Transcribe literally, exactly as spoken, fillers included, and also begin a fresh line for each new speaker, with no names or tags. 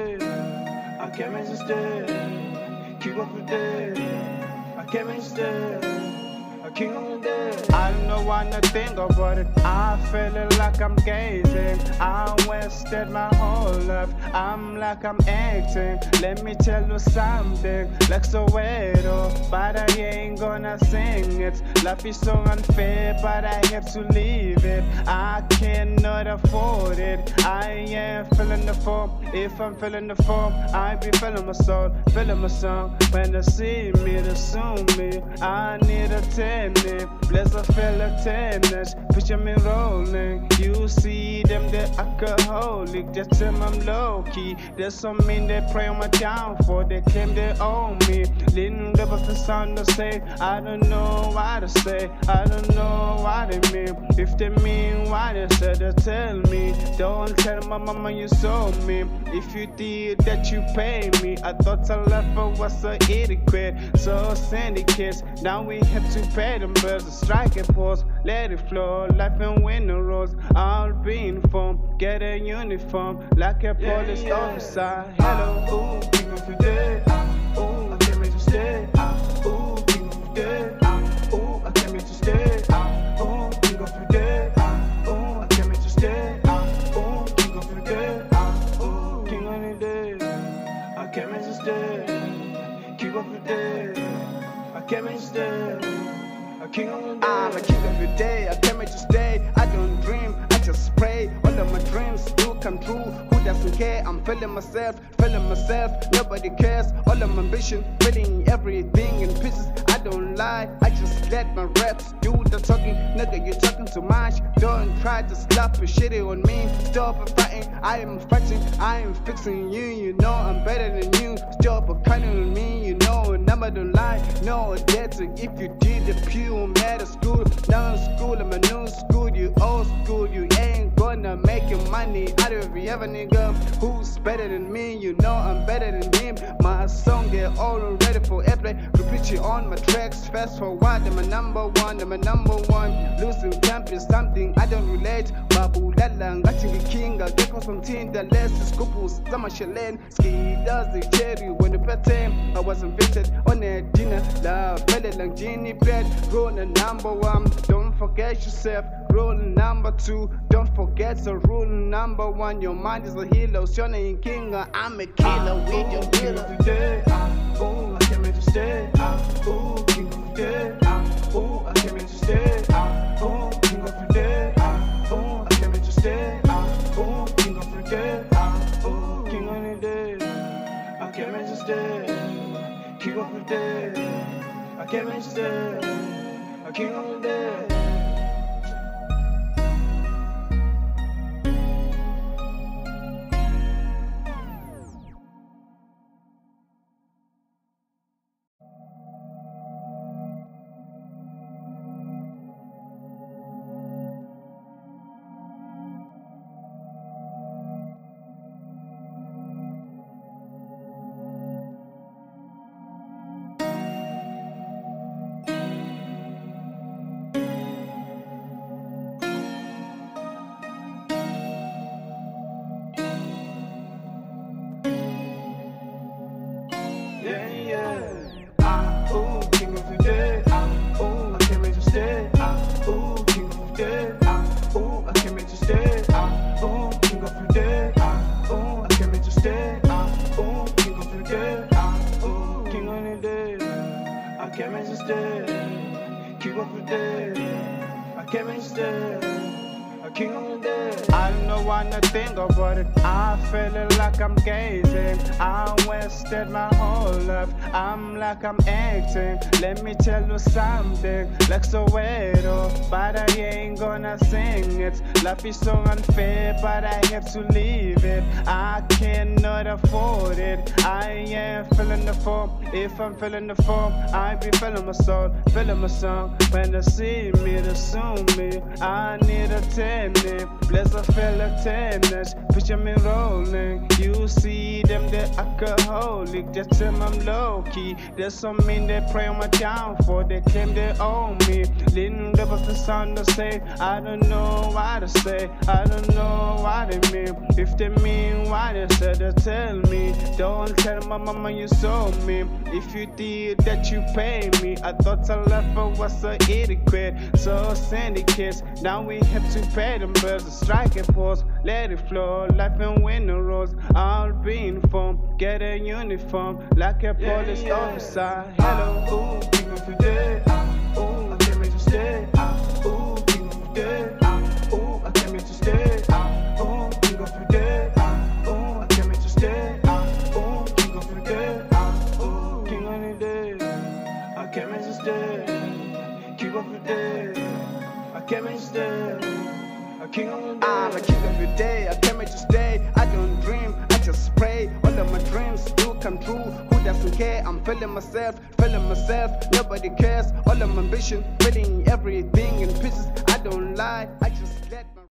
day. I can't make this day. Keep up with day. I can't make this day. I can't on the day. I don't wanna think about it. I feeling like I'm gazing. I wasted my whole life. I'm like I'm acting. Let me tell you something. Like Soweto, but I ain't gonna sing it. Life is so unfair, but I have to leave it. I cannot afford it. I am feeling the form. If I'm feeling the form, I be feeling my soul, feeling my song. When they see me, they assume me. I need a tennis, bless a fella tennis. Picture me rolling. You see them, they're alcoholic. Just tell them I'm low key. There's some men that pray on my downfall. They claim they own me. Leading the the sound to say, I don't know what to say. I don't know what they mean. If they mean what they said, they tell me. Don't tell my mama you saw me. If you did that, you pay me. I thought I left her was so etiquette. So syndicates, now we have to pay them bills. Strike a pause, let it flow. Life in winter roads, I'll be informed. Get a uniform like a police yeah, yeah. officer. Hello, ooh, king of the day. Ooh, I can't make you stay. Ooh, king of the day. Ooh, I can't make you stay. Ooh, king of the day. Ooh, I can't make you stay. Ooh, king of the day. Ooh, king of the day. I can't make you stay. King of the day. I can't make you stay. A king of the day. I'm a king of the day. I can't make you stay. I don't dream. I just pray. All of my dreams do come true. Who doesn't care? I'm feeling myself, feeling myself. Nobody cares. All of my ambition, feeling everything in pieces. I don't lie. I just let my reps do the talking. Nigga, you're talking too much. Don't try to slap a shitty on me. Stop fighting. I am fighting. I am fixing you. You know I'm better than you. Stop cutting on me. You know number don't lie. No, that's it. If you did the pure matter school, down school, I'm a new school. You old school. You ain't gonna make your money out of you ever nigga who's better than me. You know I'm better than him. My song get all ready for airplay. Repeat you on my tracks. Fast forward, I'm a number one. I'm a number one. Losing temp is something I don't relate. Babulala ngathi ngikinga ngekho somthinda lesi scoop sama shelen ski does the cherry when the pattern I wasn't fitted on a dinner la fell like Genie bed rolling number one. Don't forget yourself. Rule number two, don't forget the rule number one. Your mind is a hero, shining king. I'm a killer with your killer. Oh, I can't make you stay. Oh, king of the day. Oh, I can't make you stay. Oh, king of the day. Oh, I can't make you stay. Oh, king of the day. Oh, king of the day. I can't make you stay. King of the day. I can't make you stay. King of the day. I don't wanna think about it. I feeling like I'm gazing. I wasted my whole life. I'm like I'm acting. Let me tell you something. Like Soweto, but I ain't gonna sing it. Life is so unfair, but I have to leave it. I cannot afford it. I am feeling the form. If I'm feeling the form, I be feeling my soul, feeling my song. When they see me, they assume me. I need a tennis, bless a fella tennis. Picture me rolling. You see them, the alcoholic, just tell them I'm low-key. There's some men that pray on my downfall, they claim they own me. Little devils the sound to say, I don't know what to say, I don't know what they mean. If they mean what they said, they tell me. Don't tell my mama you sold me. If you did that, you pay me. I thought I left her was a etiquette, so syndicates. Now we have to pay them bills. Strike a pose, let it flow. Life in winter roads, I'll be informed. Get a uniform like a police yeah, yeah. officer. Hello, ooh, king of the day. Ooh, I came here to stay. Ooh, king of the day. Ooh, I came here to stay. Ooh, king of the day. Ooh, I came here to stay. Ooh, king of the day. Ooh, king of the day. I came here to stay. King of the day. I came here to stay. A king of the day. I'm a king of the day. I came here to stay. I don't dream, I just pray. All of my dreams do come true. Who doesn't care? I'm feeling myself, feeling myself. Nobody cares. All of my ambition, feeling everything in pieces. I don't lie. I just let my